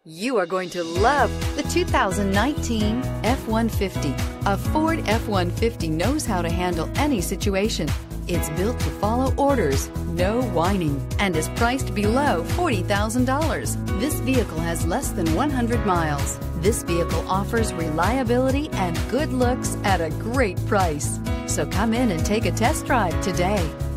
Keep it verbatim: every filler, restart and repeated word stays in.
You are going to love the two thousand nineteen F one fifty. A Ford F one fifty knows how to handle any situation. It's built to follow orders, no whining, and is priced below forty thousand dollars. This vehicle has less than one hundred miles. This vehicle offers reliability and good looks at a great price. So come in and take a test drive today.